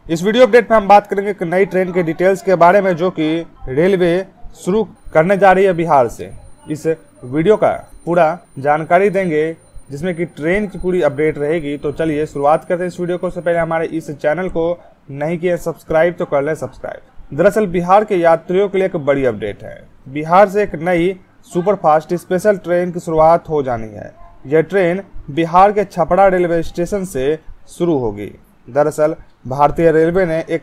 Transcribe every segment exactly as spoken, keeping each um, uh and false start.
इस video update में हम बात करेंगे एक नई ट्रेन के डिटेल्स के बारे में जो कि रेलवे शुरू करने जा रही है बिहार से। इस वीडियो का पूरा जानकारी देंगे जिसमें कि ट्रेन की पूरी अपडेट रहेगी। तो चलिए शुरुआत करते हैं इस वीडियो को। उससे पहले हमारे इस चैनल को नहीं किया सब्सक्राइब तो कर लें सब्सक्राइब। दरअसल बिहार के यात्रियों के लिए एक बड़ी अपडेट है। बिहार से एक नई सुपरफास्ट स्पेशल ट्रेन की शुरुआत हो जानी है। यह ट्रेन बिहार के छपरा रेलवे स्टेशन से शुरू होगी। दरअसल भारतीय रेलवे ने एक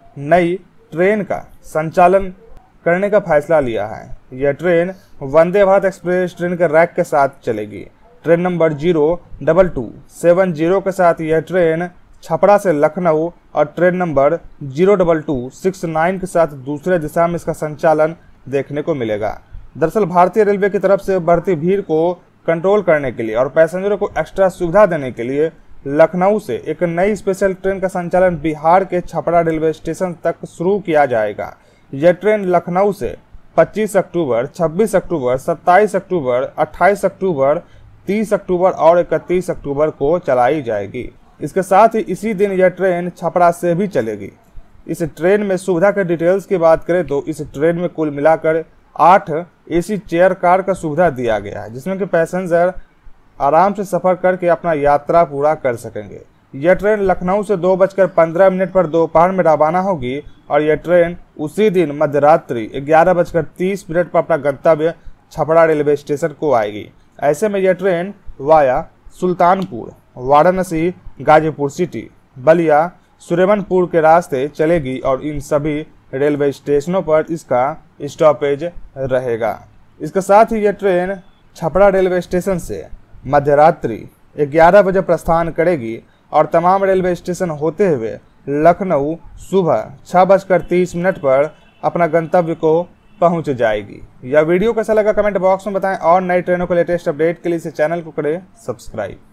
नई ट्रेन का संचालन करने का फैसला लिया है। यह train Vande Bharat express train के रैक के साथ चलेगी। Train number zero double two seven zero के साथ यह ट्रेन छपरा से लखनऊ और train number zero double two six nine के साथ दूसरे दिशा में इसका संचालन देखने को मिलेगा। दरअसल भारतीय रेलवे की तरफ से बढ़ती भीड़ को कंट्रोल करने के लिए और पैसेंजरों को एक्स्ट्रा सुविधा देने के लिए लखनऊ से एक नई स्पेशल ट्रेन का संचालन बिहार के छपरा रेलवे स्टेशन तक शुरू किया जाएगा। यह ट्रेन लखनऊ से पच्चीस अक्टूबर, छब्बीस अक्टूबर, सत्ताईस अक्टूबर, अट्ठाईस अक्टूबर, तीस अक्टूबर और इकतीस अक्टूबर को चलाई जाएगी। इसके साथ ही इसी दिन यह ट्रेन छपरा से भी चलेगी। इस ट्रेन में सुविधा के डिटेल्स की बात करें तो इस ट्रेन में कुल मिलाकर आठ एसी चेयर कार का सुविधा दिया गया है, जिसमें कि पैसेंजर आराम से सफर करके अपना यात्रा पूरा कर सकेंगे। यह ट्रेन लखनऊ से दो बजकर पंद्रह मिनट पर दोपहर में रवाना होगी और यह ट्रेन उसी दिन मध्यरात्रि ग्यारह बजकर तीस मिनट पर अपना गंतव्य छपरा रेलवे स्टेशन को आएगी। ऐसे में यह train via Sultanpur, Varanasi, Ghazipur city, Ballia, Suremanpur के रास्ते चलेगी और इन सभी रेलवे स्टेशनों पर इसका स्टॉपेज रहेगा। इसके साथ ही यह ट्रेन छपरा रेलवे स्टेशन से मध्यरात्रि ग्यारह बजे प्रस्थान करेगी और तमाम रेलवे स्टेशन होते हुए लखनऊ सुबह छह बजकर तीस मिनट पर अपना गंतव्य को पहुंच जाएगी। यह वीडियो कैसा लगा कमेंट बॉक्स में बताएं और नई ट्रेनों के लेटेस्ट अपडेट के लिए इस चैनल को करें सब्सक्राइब।